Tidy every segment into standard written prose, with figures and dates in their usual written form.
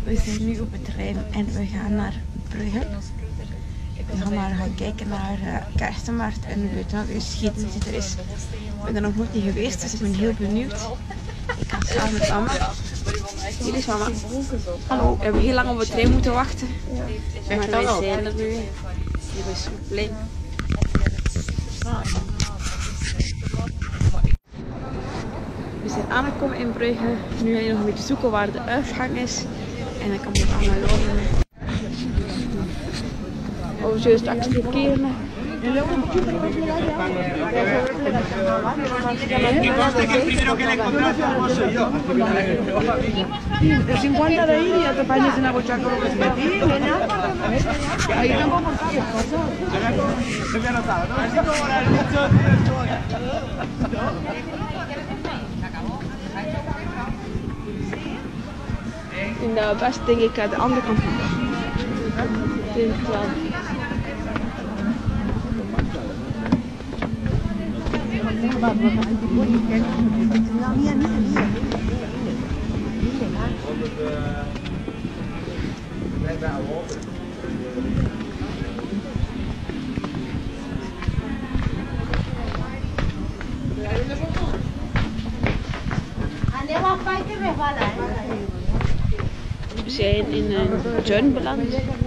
We zijn nu op de trein en we gaan naar Brugge. We gaan kijken naar de kerstmarkt en we weten welke geschiedenis er is. Ik ben er nog nooit niet geweest, dus ik ben heel benieuwd. Ik ga samen met mama. Hier is mama. Hallo. We hebben heel lang op de trein moeten wachten. Maar wij zijn er nu. Hier is zo blij. We zijn aangekomen in Brugge. Nu ga je nog een beetje zoeken waar de uitgang is. En dan kan je allemaal lopen. Oh, we zullen straks parkeren. De 50 de ahí ya te pañes en la bochaca lo que es para ti, ¿no? Ahí tampoco sabes cosas. Se me ha notado, ¿no? Así como la he dicho, In de best denk ik aan de andere kant. Denk ik wel. We zijn in een tuin beland.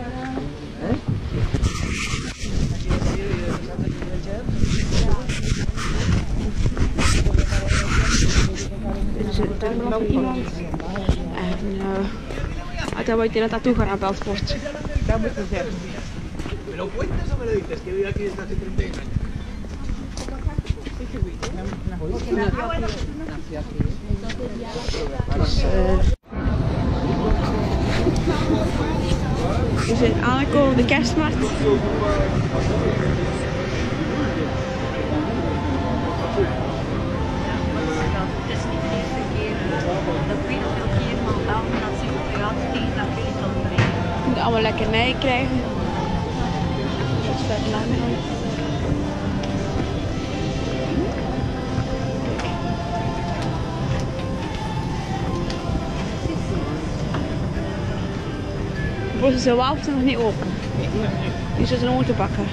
Dit is een tuin van iemand. En daar wordt je net naartoe gaan naar Belfort. Dat moet je zeggen. ¿Me lo cuentas o me lo dices? Que vive aquí desde hace 30 años. We zijn aangekomen op de kerstmarkt. We moeten allemaal lekkernijen krijgen. Dat is vet lang. De Brusselse wafels zijn nog niet open. Die zitten nog te bakken.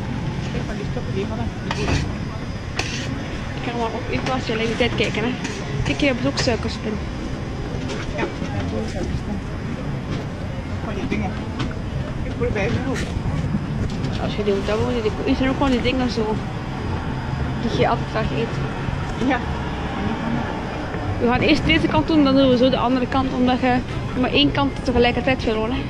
Ik ga maar op uw plasje alleen de tijd kijken. Hè. Kijk, hier hebben ze ook suikerspin. Ja, van die dingen. Ik probeer bij me ook. Als je die moet hebben, die zijn ook gewoon die dingen zo. Die je altijd graag eet. Ja. We gaan eerst deze kant doen, dan doen we zo de andere kant, omdat je maar één kant tegelijkertijd wil horen.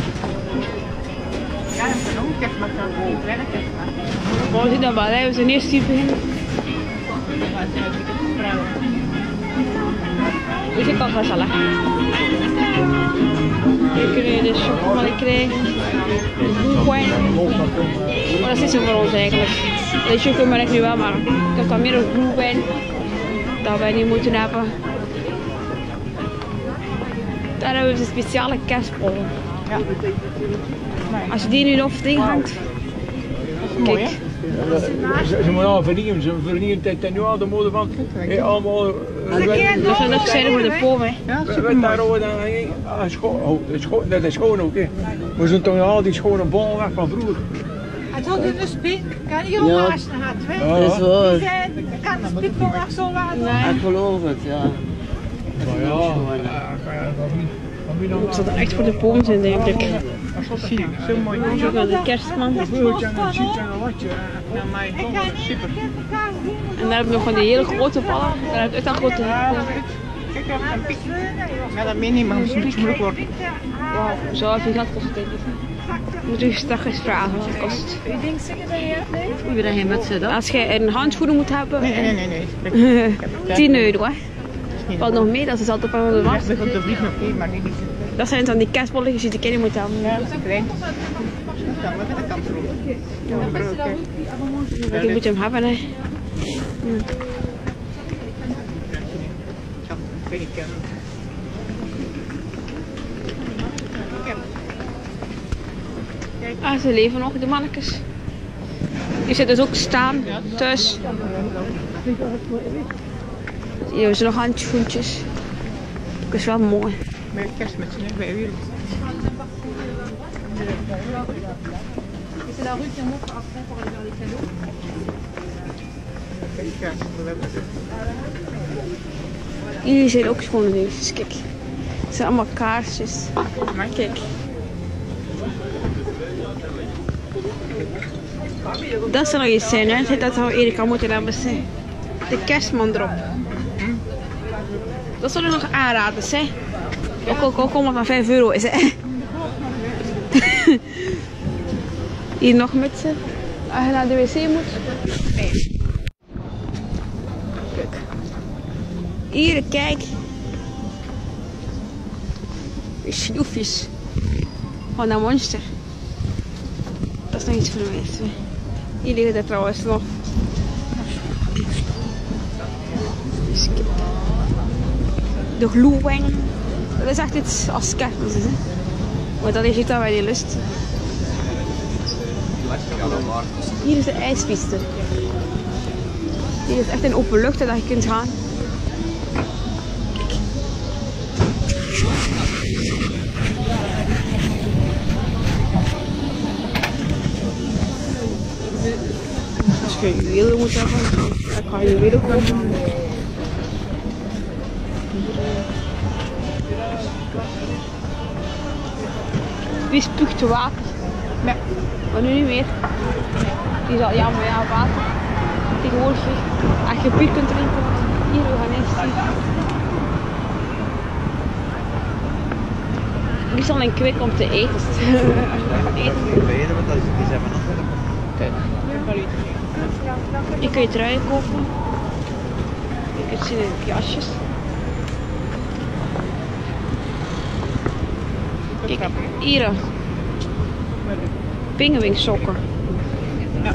Ja, dat is ook kerstmarkt aan het kleine kerstmarkt. Maar we zien dat wel, hè. We zijn eerst hier beginnen. Dit is ook gezellig. Hier kun je de chocolade krijgen. De boekwijn. Maar dat is niet zo voor ons eigenlijk. De chocolade ik nu wel, maar ik heb dan meer een boekwijn. Dat wij niet moeten hebben. Daar hebben we een speciale kerstbollen. Ja. Als je die nu op het ding hangt. Mooi, hè? Ze moeten al verdienen, ze verdienen het nu al de mode van allemaal. Dat zijn nog zijn voor de boom, hè. Ja, Met daarover dan dat is schoon ook, hè. We zijn toch al die schone bollen weg van vroeger. Het had in de spit, kan hier ook naast gehad, hè? Dat is waar. Die zijn, kan de spit wel echt zo laten. Nee. Ik geloof het, ja. Maar ja, Ik zal er echt voor de boom zijn, denk ik. Zie je, zo mooi. Zo naar de kerstman. Super. En daar hebben we nog van die hele grote ballen. Daar heb ik echt al grote. Kijk, een piek. Ja, dat meen niet, maar het moet moeilijk worden. Wauw, zo veel geld kost het denk ik. Moet je straks eens vragen wat het kost. U denkt zeker dat je het neemt? Ik ben er geen met dan. Als je een handschoenen moet hebben, Nee. 10 euro hè. Wat nog meer, dat is altijd van de was. Dat de vlieg nog niet, maar niet. Dat zijn dan die kerstbolletjes die de kinderen moeten hebben. Ja, dat is klein. Dan moet je de kant erop. Die moet je hem hebben hè. Ah, ze leven nog, de mannetjes. Die zitten dus ook staan, thuis. Hier hebben ze nog handschoentjes. Dat is wel mooi. Met kerstmutsen, hè, bij u. C'est la rue qui remonte après pour aller vers les cadeaux. Hier zijn ook schone dingetjes, kijk. Het zijn allemaal kaarsjes. Kijk. Dat zou nog iets zijn, hè? Dat zou Erika moeten hebben zijn. De kerstman erop. Dat zullen nog aanraden, hè? Ook omdat het maar €5 is, hè? Hier nog mutsen. Als je naar de wc moet. Kijk. Hier, kijk. Die snoefjes. Van dat monster. Dat is nog iets voor de meesten. Hier liggen er trouwens nog. De gloewijn. Dat is echt iets als kerstmis, hè. Maar dat is dat wij die lust. Hier is de ijspiste. Hier is echt een open lucht dat je kunt gaan. Kijk. Als je juwelen moet hebben, dan kan je juwelen kopen. Die spuugt water. Nee. Maar nu niet meer. Die is al jammer, ja, water. Tegenwoordig, als je bier kunt drinken, hier, we gaan eens zien. Die is al een kwik om te eten. Als je gaat eten. Kijk. Je kunt truien kopen. Je kunt zien in jasjes. Kijk, hier. Pinguïnsokken. Ja.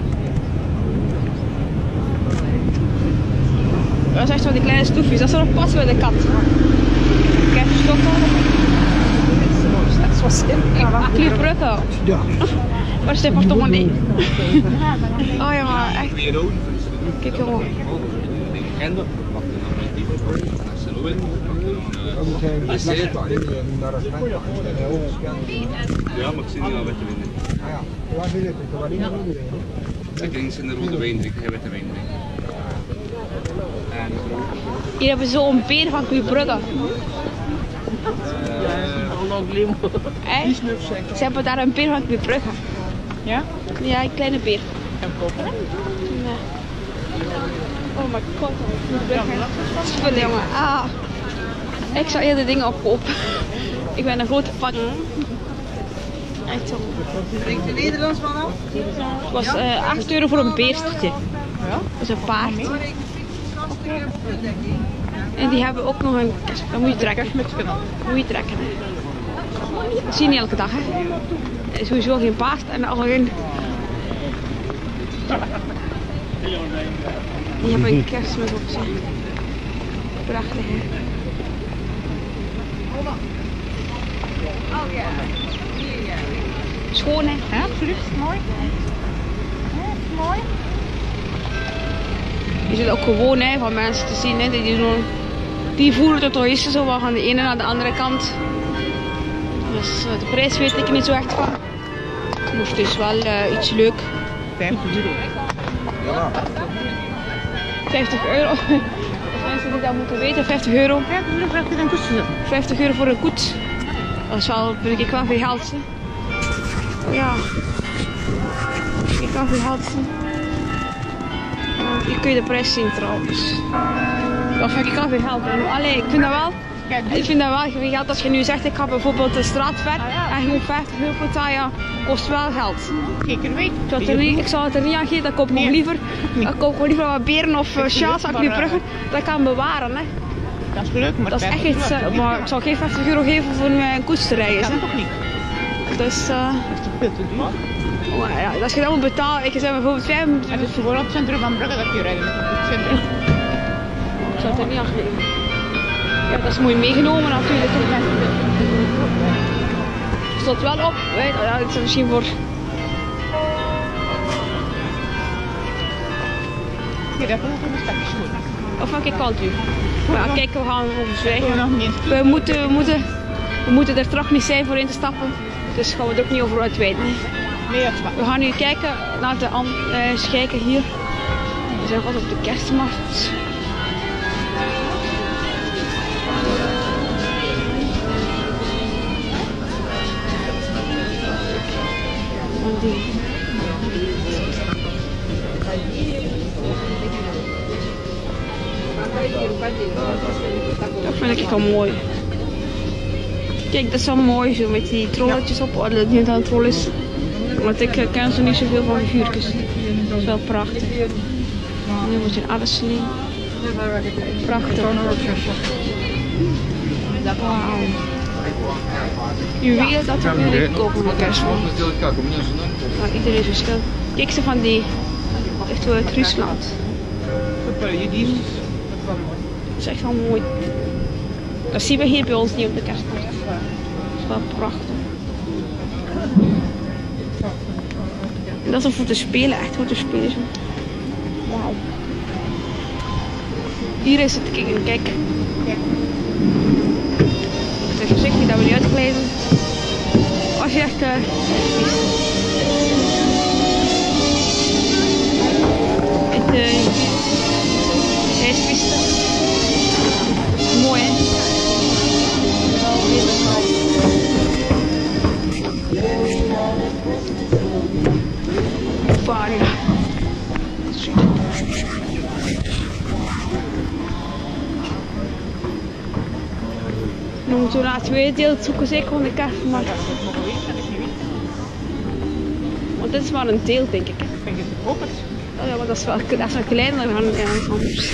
Dat is echt zo die kleine stoefjes. Dat zou nog passen bij de kat. Kijk, stokken. Dat is wel slim. Kliep Brugge. Ja. Waar is de portemonnee? Oh ja, maar echt. Kijk gewoon. Ja, maar ik zie nu al witte wijn drinken. Ik denk ze in de rode wijn drinken, geen witte wijn drinken. Hier hebben we zo'n beer van Club Brugge. Ze hebben daar een beer van Club Brugge. Ja? Ja, een kleine beer. Kan kopen. Nee. Oh my god, spullen jongen. Ah. Ik zou eerder dingen opkopen. Ik ben een grote fan. Echt zo. Drinkt u Nederlands van af? Het was €8 voor een beerstertje. Ja. Dat is een paard. En die hebben ook nog een... Dat moet je trekken. Moet je trekken. Hè. Dat zie je niet elke dag. Hè. Er is sowieso geen paard en al geen... Die hebben een kerstmis op zich. Prachtig hè. Schoon hè? Ja, absoluut. Mooi. Ja, mooi. Je zit ook gewoon hè, van mensen te zien hè, die voeren de toeristen zo wel van de ene naar de andere kant. Dus de prijs weet ik niet zo echt van. Maar het is wel iets leuk. €50. Ja. €50. Als mensen die dat moeten weten, €50. Ja, dan vraagt u een koetsje. €50 voor een koets. Dat is wel, vind ik wel veel geld. Hè. Ja. Ik kan veel geld zien. Hier kun je de prijs zien trouwens. Dat vind ik wel veel geld. Allee, ik vind dat wel. Ik vind dat wel veel geld als je nu zegt ik ga bijvoorbeeld de straat ver en gewoon €50 betalen, kost wel geld. Zeker weten. Ik zou het er niet aan geven, dan koop ik gewoon liever wat beren of sjaals aan Club Brugge. Dat kan bewaren hè. Dat is leuk, maar dat is echt iets, maar ik zou geen €50 geven voor een koets te rijden. Dat kan toch niet? Dus Dat is toch veel te duur? maar ja, als je dat moet betalen, ik zeg bijvoorbeeld 5. Het is gewoon op het centrum van Brugge dat je rijdt met een koets. Ik zou het er niet aan geven. Ja, dat is mooi meegenomen natuurlijk. Het staat wel op, weet je, ja, het is misschien voor. Ja, dat is een stukje schoon. Of welke kant u? Ja, kijk, we gaan overzwijgen. Nog niet. We moeten er toch niet zijn voor in te stappen. Dus gaan we er ook niet over uitweiden. Nee, dat is waar. We gaan nu kijken naar de eens kijken hier. We zijn wat op de kerstmarkt. Dat vind ik al mooi. Kijk, dat is wel mooi zo met die trolletjes op. Oh, dat niet aan het troll is. Want ik ken zo niet zoveel van figuurtjes. Dat is wel prachtig. Nu wordt er alles slim. Prachtig. Wauw. Je weet dat er nu kopen met kerstman. Maar iedereen is verschil. Kijk ze van die. Echt wel uit Rusland. Dat is echt wel mooi. Dat zien we hier bij ons niet op de kerstmarkt. Dat is wel prachtig. En dat is om voor te spelen, echt voor te spelen. Wauw. Hier is het, kijk. Het is voorzichtig dat we niet uitglijden. Als je echt ijspiste. Mooi hè? Varia. Nu moeten we naar het tweede deel zoeken, zeker van de kerstmarkt. Want dit is maar een deel, denk ik. Hoop het. Oh ja, maar dat is wel klein, dan gaan we ergens anders.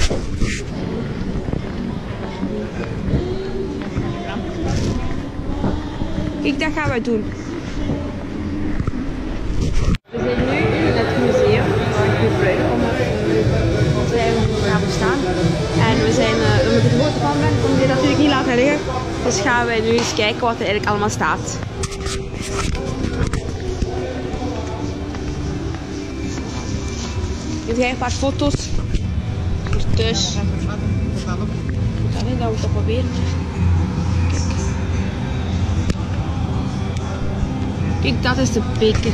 Kijk, dat gaan we doen. We zijn nu in het museum waar ik nu Bruegel gaan staan. En we zijn, omdat ik er grote van ben, kon ik dit natuurlijk niet laten liggen. Dus gaan we nu eens kijken wat er eigenlijk allemaal staat. Hier zijn een paar foto's. Hier thuis. Dat moet toch proberen. Kijk, dat is de beker.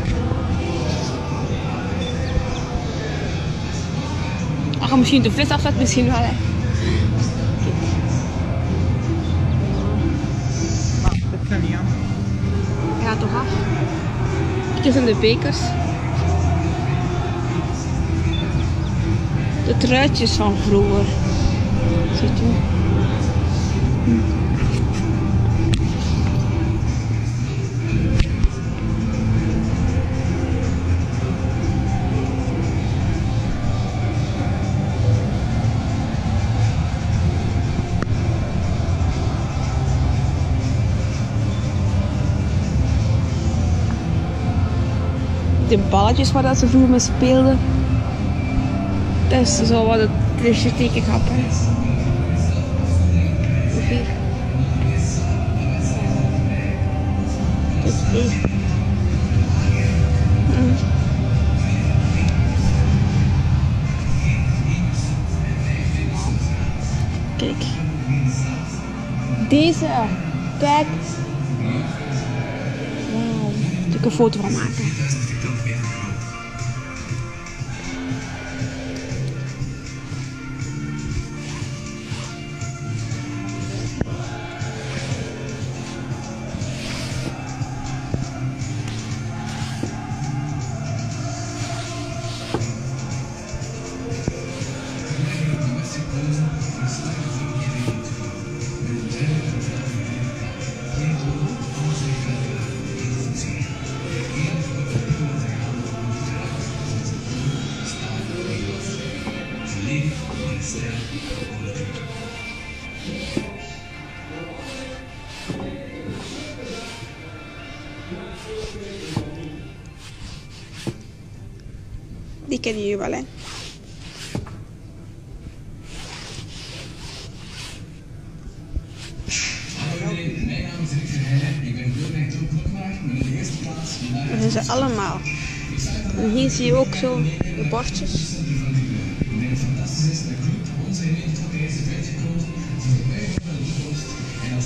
Ach, misschien de fles afzet, misschien wel. Hè. Dat kan niet aan. Hij gaat toch af. Dit zijn de bekers. De truitjes van vroeger. Ziet u? De balletjes waar dat ze vroeger mee speelden. Dat is zo wat het tekenkap is. Hier. Dit is. Kijk. Deze. Kijk. Wauw. Daar kan ik een foto van maken. Die kennen jullie wel, hè? Dat zijn ze allemaal. En hier zie je ook zo de bordjes.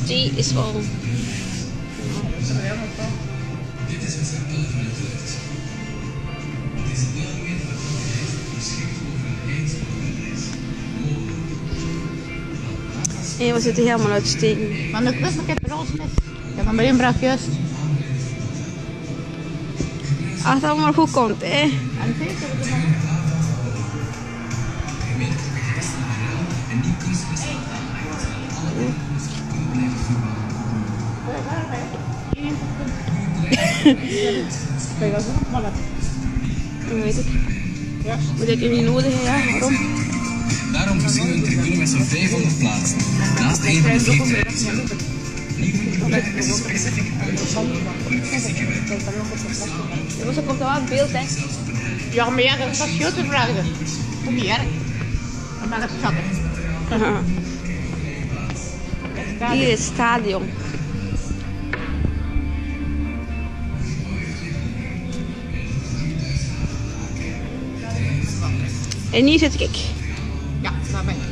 die is wel... En we zitten helemaal uitsteken. Maar de quiz ik heb er al met. Ja, maar bij een braak juist. Als het allemaal goed komt, hè. En zeker dat het Dan weet ik. Moet ik niet nodig, ja? Waarom? Daarom voorzien we een tribune met zo'n 500 plaatsen. Naast een van de 4 tributes. Is een specifieke uitdaging voor de fysieke werk. Dus er komt er wel een beeld, hè. Ja, maar ja, dat is vast grote vragen. Kom hier. Dan maak het schattig. Hier is het stadion. En hier zit ik. Ja, daar ben ik.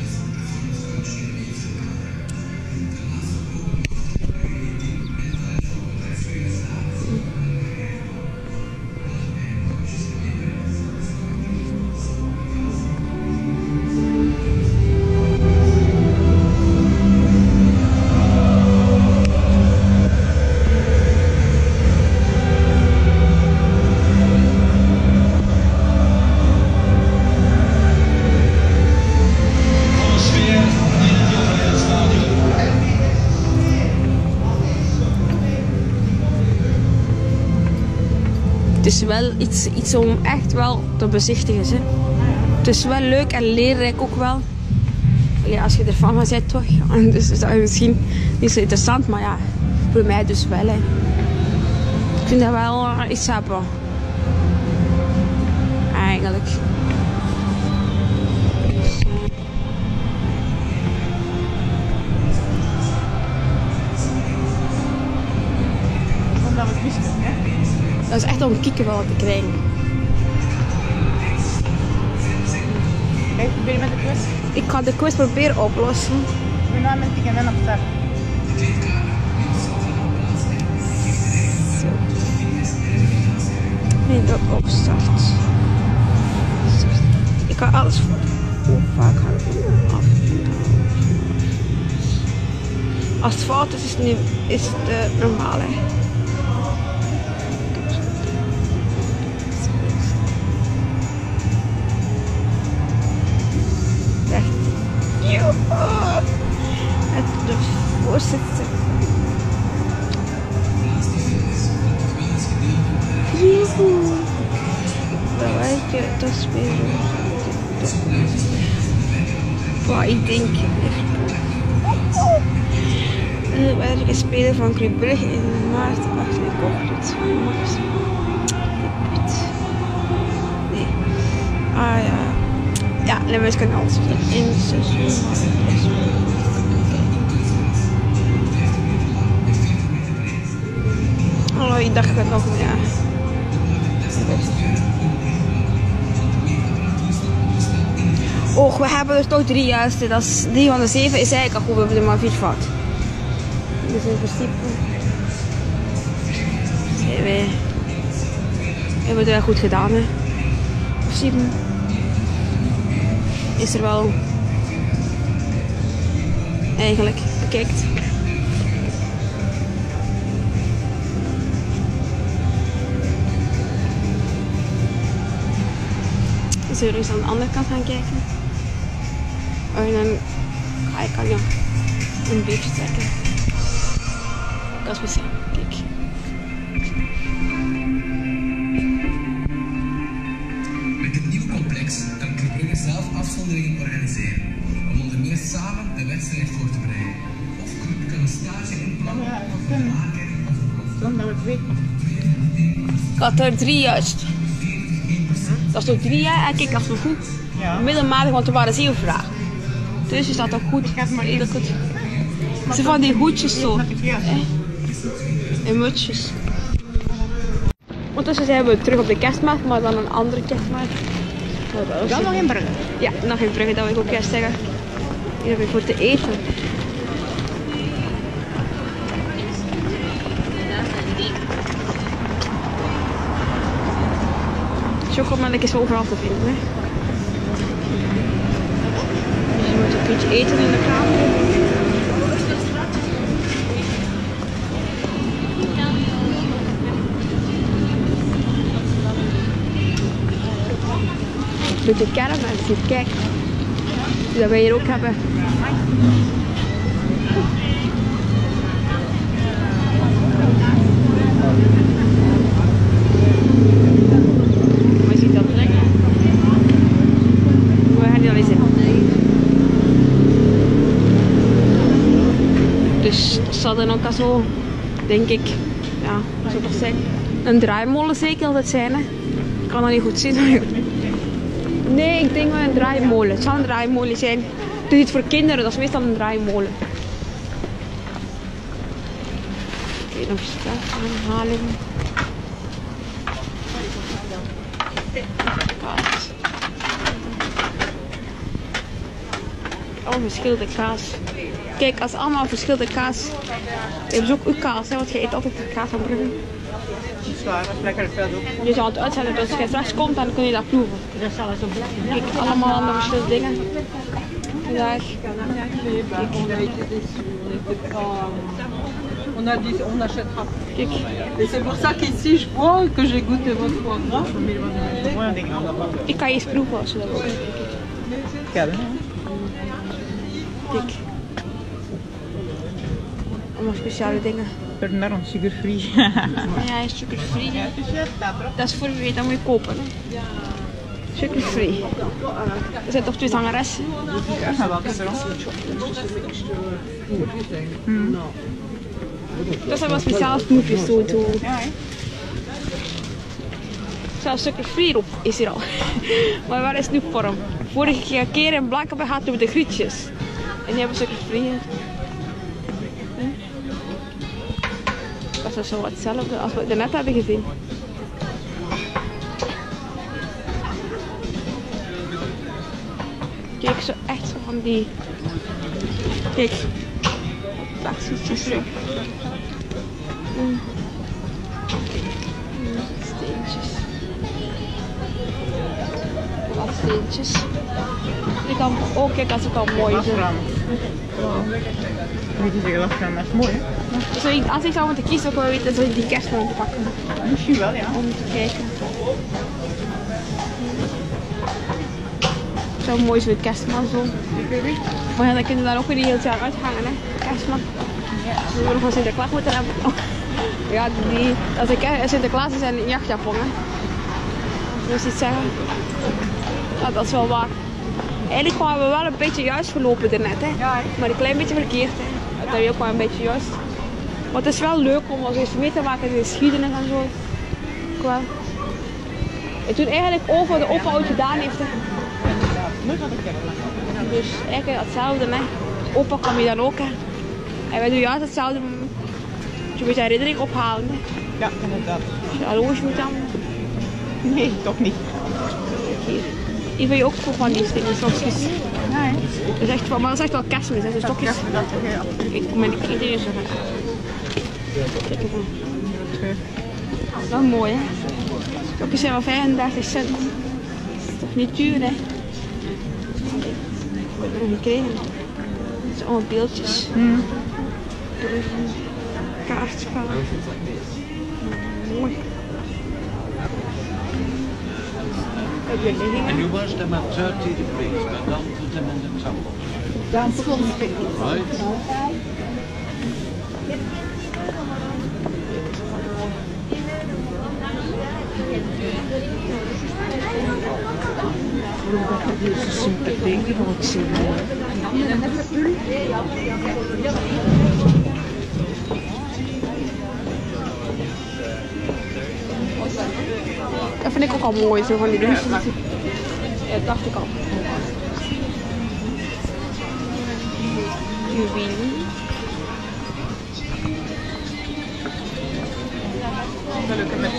Het is wel iets om echt wel te bezichtigen. Hè. Het is wel leuk en leerrijk ook wel. Ja, als je ervan van bent, toch? Dus dat is misschien niet zo interessant, maar ja, voor mij dus wel. Hè. Ik vind dat wel iets hebben. Eigenlijk. Omdat we het wisten, hè? Dat is echt om kieken wel te krijgen. Kijk, probeer met de quiz. Ik ga de quiz proberen oplossen. Doe nou met die en op start. En dat opstart. Ik ga alles voor. Hoe vaak ga ik af en toe? Als het fout is het normaal. Hè. De voorzitter. Joehoe. Wel weet je, dat spelen. Wat ik denk. Welke speler van Club Brugge in maart 8 ochtend. Nee. Ah ja. Ja, Lemmers kan alles in het seizoen. Oh, ik dacht het nog, ja. Och, we hebben er toch 3 juiste. Dat is 3 van de 7 is eigenlijk al goed. We hebben er maar 4 fout. Dus in principe hebben we het wel goed gedaan, hè. In principe is er wel eigenlijk bekijkt. Zullen we eens aan de andere kant gaan kijken? En dan kan je een beetje trekken. Dat is misschien. Kijk. Met het nieuwe complex kan Club Brugge zelf afzonderingen organiseren. Om onder meer samen de wedstrijd voor te bereiden. Of Club kan een stage inplannen of een maken of een Zonder dat we het weten. Ik had er 3 juist. Dat is toch 3 jaar? En kijk, dat is nog goed. Ja. Middelmatig, want er waren 7 vragen. Dus is dat toch goed? Ik heb maar Redelijk goed. Ze van die hoedjes zo. Ja. En mutsjes. Ondertussen zijn we terug op de kerstmarkt, maar dan een andere kerstmarkt. Dan nog in Brugge. Ja, nog in Brugge, dat wil ik ook eerst zeggen. Hier heb ik voor te eten. chocomilk is overal te vinden. Hè. Dus je moet een beetje eten in de kraam. Een beetje caramels hier, kijk. Dat wij hier ook hebben. Maar je ziet dat lekker. We gaan die al eens in. Dus dat zal dan ook al zo, denk ik, ja, zo dat zijn. Een draaimolen zeker altijd zijn, hè. Ik kan dat niet goed zien. Nee, ik denk wel een draaimolen. Het zal een draaimolen zijn. Het is iets voor kinderen, dat is meestal een draaimolen. Oké, nog aanhaling. Kaas. Oh, verschillende kaas. Kijk, als allemaal verschillende kaas. Je hebt ook uw kaas, hè, want je eet altijd kaas van Brugge. Dat is waar, dat is lekker vet ook. Je zal het uitzetten, dus als je straks komt, dan kun je dat proeven. Kijk, allemaal andere verschillende dingen. Vandaag. On achètera. Kijk. Et c'est pour ça qu'ici je bois que j'ai goûté votre foie gras. Ik kan je eens proeven als je dat wilt. Kijk. Allemaal speciale dingen. Daarom sugar-free. Ja, sugar-free. Dat is voor wie weet, dat moet je kopen. Hè. Sugar-free. Er zijn toch twee zangeressen? Ja, welke is er ook? Dat zijn wel speciale snoepjes zo. Ja, hè? Zelfs sugar-free op is hier al. Maar waar is snoepvorm? Vorige keer in Blankenberg hadden we de grietjes. En die hebben sugar-free. Dat is zo hetzelfde als we net hebben gezien. Kijk, zo echt zo van die. Kijk, plakseltjes. Steentjes. Wat steentjes. Die kan ook, kijk, als het al mooi is. Moet je zeggen dat is mooi, hè? Dus als ik zou moeten kiezen, zou ik wel weten, zou ik die kerstman te pakken. Misschien wel, ja. Om te kijken. Het zou mooi zijn, kerstman zo. Maar ja, dan kunnen we daar ook weer heel het jaar uithangen, hè. Kerstman. We willen nog een Sinterklaas moeten hebben. Ja, als ik Sinterklaas is in een jachtjapon, hè. Dus iets zeggen. Ja, dat is wel waar. Eigenlijk waren we wel een beetje juist gelopen daarnet, hè. Maar een klein beetje verkeerd, hè. Dat heb je ook wel een beetje juist. Maar het is wel leuk om eens mee te maken in de geschiedenis en zo. Wel. En toen eigenlijk over de opa ooit gedaan heeft, hè. Dus eigenlijk hetzelfde, hè. Opa kwam je dan ook, hè. En wij doen juist hetzelfde. Je moet je herinnering ophalen, hè. Ja, inderdaad. Als je horloge moet dan. Nee, toch niet. Hier vind je ook van die stokjes. Ja, hè? Dat is echt, maar dat is echt wel kerstmis, hè, dus stokjes. Ik kom in de kinderen zo. Kijk even. Dat is wel mooi, hè. Stokjes zijn wel 35 cent. Dat is toch niet duur, hè. Ik heb er nog gekregen. Dat zijn allemaal beeldjes. Bruggen. Kaartspel. Mooi. And you watch them at 30 degrees, but don't put them in the tumble. Right? Deze sympathie die wil ik zien. Dat vind ik ook al mooi, zo van die dingen. Ja, dat dacht ik al. Juwelen. Gelukkig met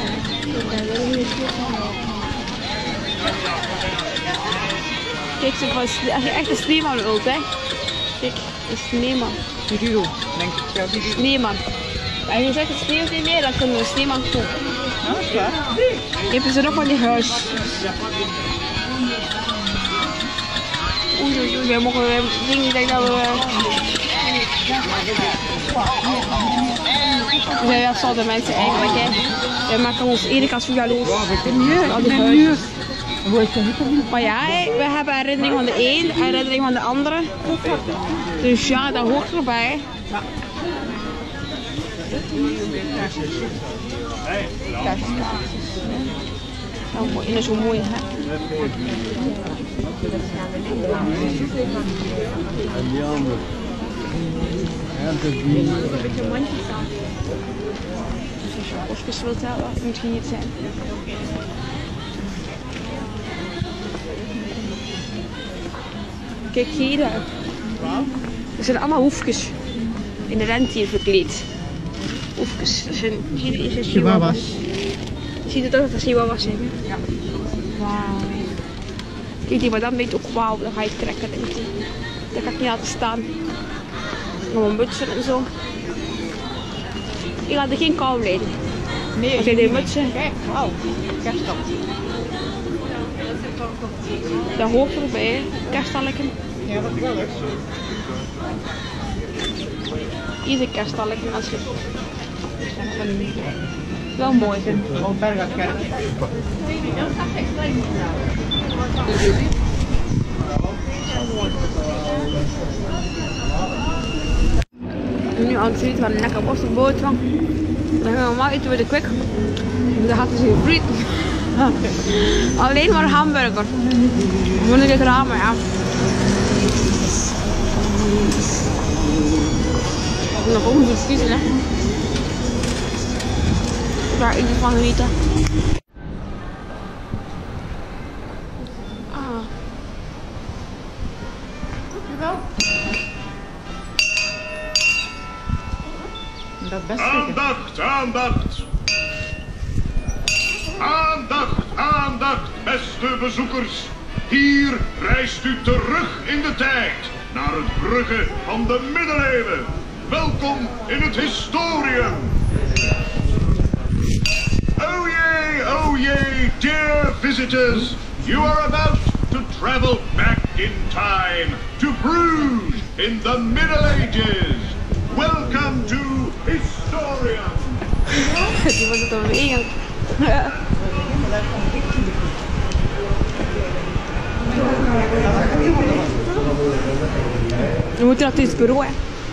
Kijk, als je echt een sneeuwman wilt, hè. Kijk, een sneeuwman. Rio, denk ik. Ja, Sneeuwman. En je zegt het sneeuwt niet meer, dan kunnen we een sneeuwman kopen. Hebben ze nog van die huis? Oei, we mogen dingen, ik denk dat we... Ja, dat zouden mensen eigenlijk, hè. We maken ons iedere keer zo jaloers. Al die huisjes. Maar ja, we hebben herinnering van de een, herinnering van de andere. Dus ja, dat hoort erbij. Ja. Oh, dat is zo mooi, hè? En die andere. En dat die. Een beetje een mandje staan. Als je bosjes wilt hebben, moet je niet zijn. Kijk hier. Dat zijn allemaal hoefjes. In de rentier verkleed. Hoefjes. Dat zijn chihuahuas. Je ziet het ook dat er chihuahuas zijn. Ja. Wauw. Kijk, die madame denkt ook wauw, dan ga je het trekken, denkt hij. Dat kan ik niet laten staan. Nog een mutsen en zo. Ik laat er geen kou leiden. Nee, als je die mutsen. Kijk, wauw. Kerststal. Dat hoort erbij, hè. Kerststalken. Ja, dat is wel leuk. Hier is een kerststalken als je... Wel mooi. Gewoon Bergakerk. Nu aan het eten van een lekker worstenboterham. Dan gaan we normaal eten bij de Kwik. Dan gaat ze friet. Alleen maar hamburger. Moet ik ramen, ja. Nog ook niet kiezen, hè. Daar iets van genieten. Aandacht, aandacht! Aandacht, aandacht, beste bezoekers! Hier reist u terug in de tijd, naar het Brugge van de middeleeuwen. Welkom in het historium! Oh yay, dear visitors! You are about to travel back in time, to Bruges in the Middle Ages. Welcome to Historia! Die wordt het alweer. We moeten naar het bureau, hè.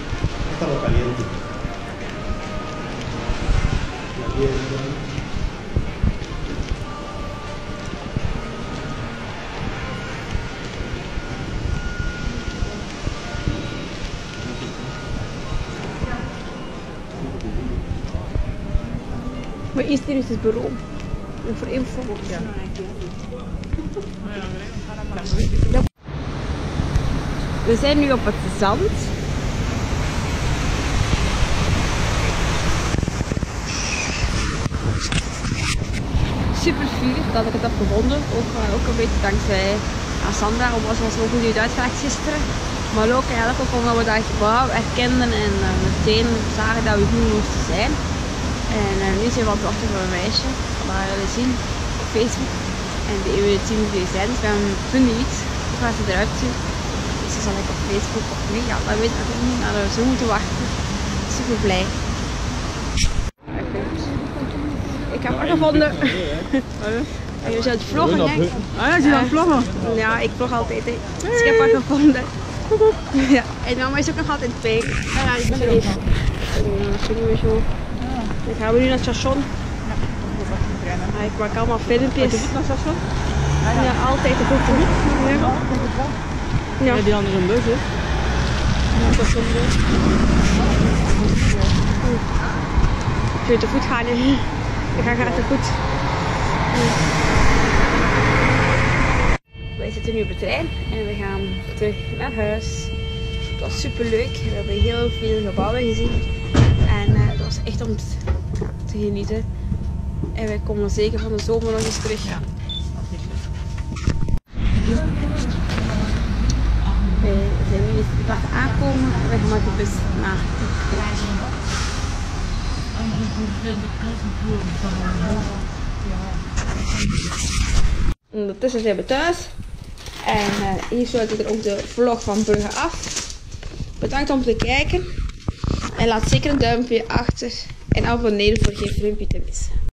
Maar eerst hier is het bureau. En voor info. Ja. We zijn nu op het zand. Super vuur dat ik het heb gevonden. Ook een beetje dankzij Sandra. Omdat ze zo goed uitgelegd gisteren. Maar ook eigenlijk ook omdat we dat gebouw herkenden en meteen zagen dat we goed moesten zijn. En nu zijn we aan het wachten voor een meisje. Dat gaan we jullie zien op Facebook. En die wil het zien wie zijn. Dus we vinden iets. Hoe gaat ze eruit zien? Dus ze zal ik op Facebook of niet. Ja, dat weet ik nog niet. Maar we zo moeten wachten. Super blij. Ik heb haar gevonden. En je zult vloggen, denk ik. Ah ja, je gaat vloggen? Ja, ik vlog altijd. Hè. Dus ik heb haar gevonden. Ja, en mama is ook nog altijd bij. Ja, ik ben er even. En zo. Dan gaan we nu naar het station. Ja, ik maak allemaal filmpjes. Naar het station? Ja, altijd de voet. Ja. Ja, die andere een bus, hè? Ja, dat is een bus. Ik wil te voet gaan. Hè. Ik ga te voet. Wij zitten nu op de trein en we gaan terug naar huis. Het was super leuk. We hebben heel veel gebouwen gezien. En het was echt om te genieten. En wij komen zeker van de zomer nog eens terug. Ja. We zijn nu net aankomen. We gaan met de bus naar. Ondertussen zijn we thuis. En hier sluit ik er ook de vlog van Brugge af. Bedankt om te kijken. En laat zeker een duimpje achter. En abonneer voor geen filmpje te missen.